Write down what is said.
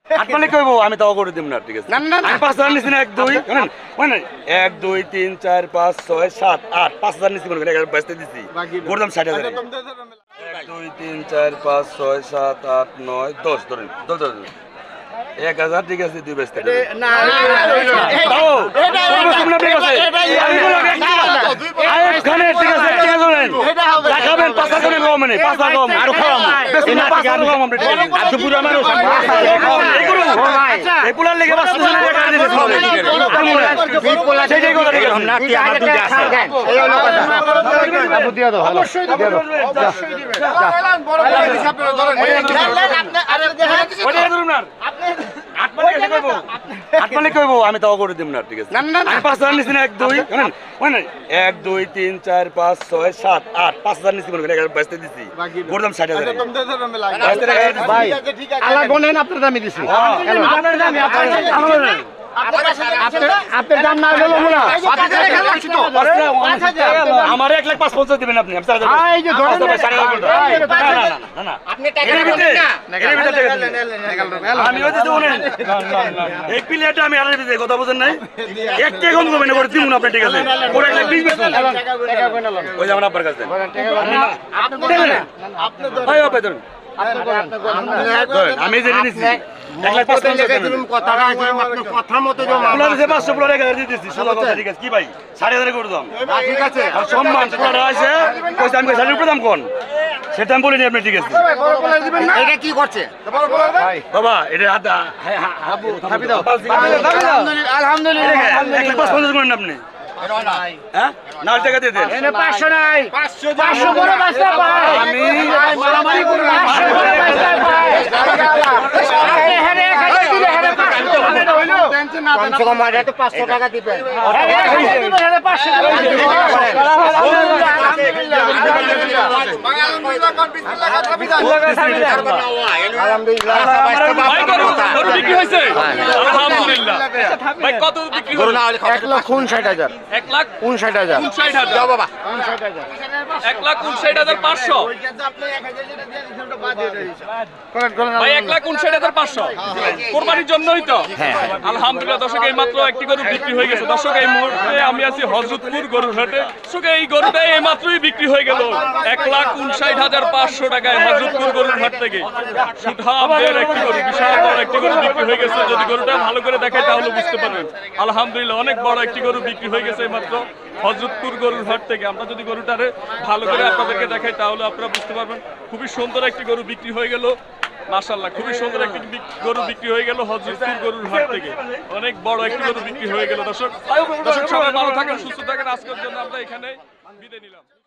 হাত মারলে কইবো আমি তাও করে দিব না ঠিক আছে আমি 5000 নিছি না 1 2 শুনেন মানে 1 2 3 4 5 6 7 8 5000 নিছি মনে করে বেচতে দিছি গরদাম 60000 1 2 3 4 5 6 7 8 9 10 ধরেন 1000 ঠিক আছে দুই বেচতে না দাও তোমরা ঠিক আছে এখানে ঠিক আছে ঠিক আছে দেখাবেন 5000 এর কম মানে 5000 কম আর খাওয়াম বেশি না 5000 কম আমরা আর তো পুরো মানুষ আচ্ছা এই পুলার লেগে বাস না টাকা দিতে হবে এই পুলা সেটাই কথা ঠিক আছে না কি আমার দুই আছে এই হলো কথা আপু দিয়া দাও অবশ্যই দিয়া দাও অবশ্যই দিবেন বড় বড় হিসাব করে ধরেন আপনি আরে ওটা ধরুন না আপনি আট মালিক কইবো আমি তাও করে দিব না ঠিক আছে আমি 5000 নিছি না 1 2 শুনেন মানে 1 2 3 4 5 6 7 8 5000 নিছি মনে করে বেচতে দিছি গরদাম 60000 ভাই আলা গনেন আপনার দামই দিছি আপনার দামই আপনার দাম না হলো না আমার 1,50,000 দিবেন আপনি এই যে ধরেন না না আপনি টাকা দিবেন না আমি ওই যে শুনেন এই প্লেটটা আমি আরে দিতে কথা বুঝেন নাই একটা কম কমে না করে দিমু আপনি ঠিক আছে ওর 1,20 টাকা কই না ওই যে আমার আপনার কাছে আপনি ভাই আপনি ধরেন আমি জেনে নিছি 1,50,000 কথা মতো যে 500 পুরো রেখে দিতেছি সোজা কথা ঠিক আছে কি ভাই 5,500 করে দাম ঠিক আছে আর সম্মান পুরো আছে কইছে আমি 60 দাম কোন সেটা আমি বলিনি আপনি ঠিক আছে এটা কি করছে ভাই বাবা এটা আদা হাবু থাপি দাও আলহামদুলিল্লাহ 1,50,000 করেন আপনি হ্যাঁ না টাকা দিয়ে দেন এনে 500 নাই 500 বড় বাস্তা ভাই আমি মারামারি করব 500 বড় বাস্তা ভাই টাকা দিবেন 1,59,000 1,59,000 যাও বাবা 1,59,500 ভাই 1,59,500 কোরবানির জন্যই তো আলহামদুলিল্লাহ দর্শক এই মাত্র একটি গরু বিক্রি হয়ে গেছে দর্শক এই মুহূর্তে আমি আছি হযরতপুর গরুর হাটে দর্শক এই গরুটা এই মাত্রই বিক্রি হয়ে গেল 1,59,500 টাকায় হযরতপুর গরুর হাট থেকে সুঠামের একটি গরু বিশাল বড় একটি গরু বিক্রি হয়ে গেছে যদি গরুটা ভালো করে দেখাই তাহলে বুঝতে পারবেন আলহামদুলিল্লাহ অনেক বড় একটি গরু বিক্রি হয়ে গেছে এই মাত্র হযরতপুর গরুর হাট থেকে আমরা যদি গরুটারে ভালো করে আপনাদেরকে দেখাই তাহলে আপনারা বুঝতে পারবেন খুবই সুন্দর একটি গরু বিক্রি হয়ে গেল মাশাআল্লাহ খুবই সুন্দর একটি গরু বিক্রি হয়ে গেল হযরতপুর গরুর হাট থেকে অনেক বড় একটি গরু বিক্রি হয়ে গেল দর্শক সবাই ভালো থাকেন সুস্থ থাকেন আজকের জন্য আমরা এখানে বিদায় নিলাম।